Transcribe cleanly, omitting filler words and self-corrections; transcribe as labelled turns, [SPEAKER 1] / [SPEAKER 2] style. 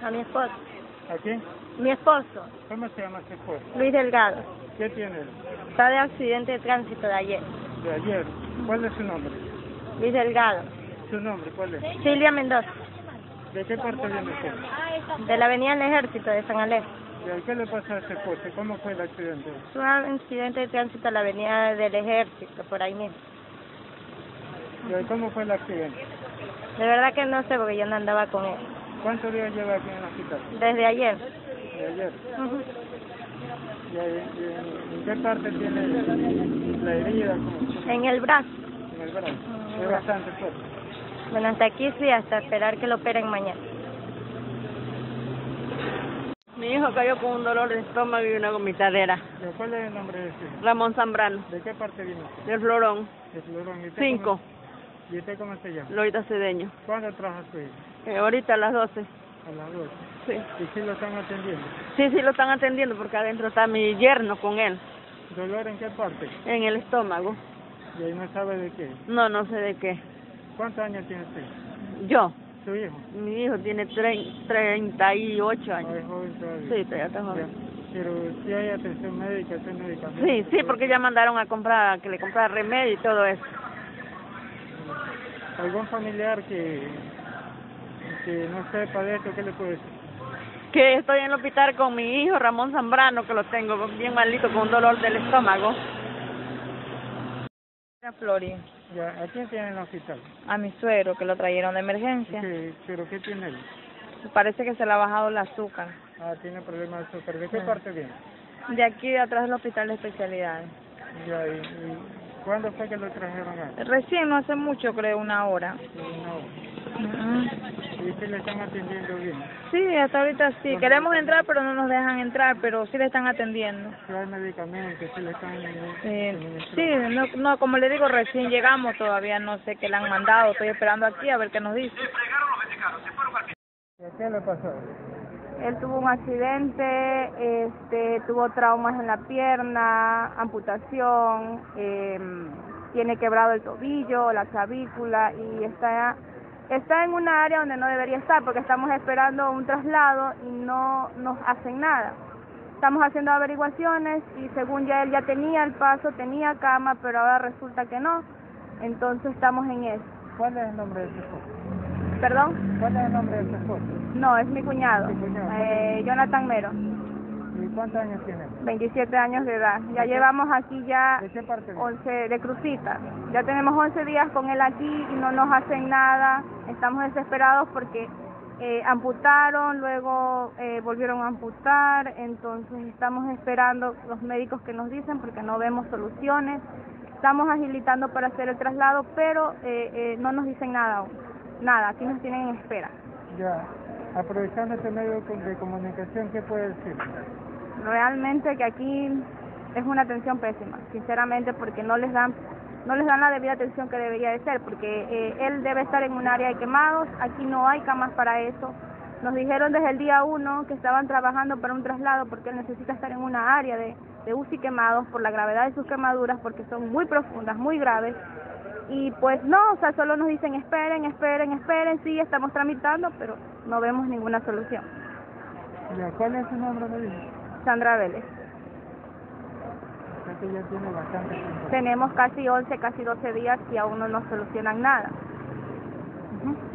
[SPEAKER 1] A mi esposo.
[SPEAKER 2] ¿A quién?
[SPEAKER 1] Mi esposo,
[SPEAKER 2] ¿Cómo se llama su esposo?
[SPEAKER 1] Luis Delgado.
[SPEAKER 2] ¿Qué tiene él?
[SPEAKER 1] Está de accidente de tránsito de ayer.
[SPEAKER 2] De ayer. ¿Cuál es su nombre?
[SPEAKER 1] Luis Delgado.
[SPEAKER 2] ¿Su nombre cuál es?
[SPEAKER 1] Silvia Mendoza.
[SPEAKER 2] ¿De qué parte viene usted?
[SPEAKER 1] De la avenida del Ejército de San Alejo.
[SPEAKER 2] ¿Qué le pasa a su esposo? ¿Cómo fue el accidente?
[SPEAKER 1] Es un accidente de tránsito a la avenida del Ejército, por ahí mismo.
[SPEAKER 2] ¿Cómo fue el accidente?
[SPEAKER 1] De verdad que no sé porque yo no andaba con él.
[SPEAKER 2] ¿Cuántos días lleva aquí en el hospital?
[SPEAKER 1] Desde ayer.
[SPEAKER 2] De ayer.
[SPEAKER 1] Uh-huh.
[SPEAKER 2] ¿En qué parte tiene la herida?
[SPEAKER 1] En el brazo.
[SPEAKER 2] En el brazo. Es bastante fuerte.
[SPEAKER 1] Bueno, hasta aquí sí, hasta esperar que lo operen mañana.
[SPEAKER 3] Mi hijo cayó con un dolor de estómago y una vomitadera.
[SPEAKER 2] ¿Cuál es el nombre de su hijo?
[SPEAKER 3] Ramón Zambrano,
[SPEAKER 2] ¿De qué parte viene?
[SPEAKER 3] del Florón,
[SPEAKER 2] De Florón. ¿Y usted
[SPEAKER 3] 5,
[SPEAKER 2] ¿Y usted cómo se llama?
[SPEAKER 3] Lorita Cedeño.
[SPEAKER 2] ¿Cuándo trabaja su hijo?
[SPEAKER 3] Ahorita a las 12.
[SPEAKER 2] A las 12.
[SPEAKER 3] Sí.
[SPEAKER 2] ¿Y si lo están atendiendo?
[SPEAKER 3] Sí, lo están atendiendo porque adentro está mi yerno con él,
[SPEAKER 2] ¿Dolor en qué parte?
[SPEAKER 3] en el estómago.
[SPEAKER 2] Y ahí no sabe de qué.
[SPEAKER 3] No sé de qué.
[SPEAKER 2] ¿Cuántos años tiene usted?
[SPEAKER 3] Yo,
[SPEAKER 2] ¿Su hijo?
[SPEAKER 3] mi hijo tiene 38 años.
[SPEAKER 2] Es joven todavía.
[SPEAKER 3] Sí, todavía está joven.
[SPEAKER 2] Pero si hay atención médica, ¿hay medicamentos?
[SPEAKER 3] Sí, porque ya mandaron a comprar, que le comprara remedio y todo eso.
[SPEAKER 2] ¿Algún familiar que no sepa de esto, qué le puede decir?
[SPEAKER 3] Que estoy en el hospital con mi hijo Ramón Zambrano, que lo tengo bien malito con un dolor del estómago.
[SPEAKER 1] A Flori,
[SPEAKER 2] Ya, ¿a quién tiene en el hospital?
[SPEAKER 1] a mi suegro, que lo trajeron de emergencia.
[SPEAKER 2] ¿Pero qué tiene él?
[SPEAKER 1] Parece que se le ha bajado el azúcar.
[SPEAKER 2] Ah, tiene problemas de azúcar. ¿De qué
[SPEAKER 1] Sí.
[SPEAKER 2] parte viene?
[SPEAKER 1] De aquí de atrás del hospital de especialidades.
[SPEAKER 2] Ya, ¿y cuándo fue que lo trajeron acá?
[SPEAKER 1] Recién, no hace mucho, creo, 1 hora.
[SPEAKER 2] No. ¿Y si le están atendiendo bien?
[SPEAKER 1] Sí, hasta ahorita sí. Queremos entrar, pero no nos dejan entrar, pero sí le están atendiendo.
[SPEAKER 2] ¿Si hay medicamentos? ¿Si le están
[SPEAKER 1] Sí, no, como le digo, recién llegamos, todavía no sé qué le han mandado. Estoy esperando aquí a ver qué nos dice.
[SPEAKER 2] ¿Qué le pasó?
[SPEAKER 1] Él tuvo un accidente, tuvo traumas en la pierna, amputación, tiene quebrado el tobillo, la clavícula y está en una área donde no debería estar porque estamos esperando un traslado y no nos hacen nada. Estamos haciendo averiguaciones y según ya él ya tenía el paso, tenía cama, pero ahora resulta que no. Entonces estamos en eso.
[SPEAKER 2] ¿Cuál es el nombre de su esposo?
[SPEAKER 1] ¿Perdón?
[SPEAKER 2] ¿Cuál es el nombre de su esposo?
[SPEAKER 1] No, es mi cuñado.
[SPEAKER 2] ¿Tu cuñado?
[SPEAKER 1] Jonathan Mero.
[SPEAKER 2] ¿Y cuántos años tiene?
[SPEAKER 1] 27 años de edad. Ya llevamos aquí ya
[SPEAKER 2] ¿De qué parte?
[SPEAKER 1] 11 de Crucita. Ya tenemos 11 días con él aquí y no nos hacen nada. Estamos desesperados porque amputaron, luego volvieron a amputar, entonces estamos esperando los médicos que nos dicen porque no vemos soluciones. Estamos agilitando para hacer el traslado, pero no nos dicen nada aún. Nada, aquí nos tienen en espera.
[SPEAKER 2] Ya, aprovechando este medio de comunicación, ¿qué puede decir?
[SPEAKER 1] Realmente que aquí es una atención pésima, sinceramente, porque no les dan la debida atención que debería de ser, porque él debe estar en un área de quemados, aquí no hay camas para eso. Nos dijeron desde el día 1 que estaban trabajando para un traslado porque él necesita estar en una área de UCI quemados por la gravedad de sus quemaduras, porque son muy profundas, muy graves. Y pues no, o sea, solo nos dicen esperen, sí, estamos tramitando, pero no vemos ninguna solución.
[SPEAKER 2] Ya, ¿cuál es su nombre, me dice?
[SPEAKER 1] Sandra Vélez.
[SPEAKER 2] Ya que ya tiene bastante tiempo.
[SPEAKER 1] Tenemos casi 11, casi 12 días y aún no nos solucionan nada.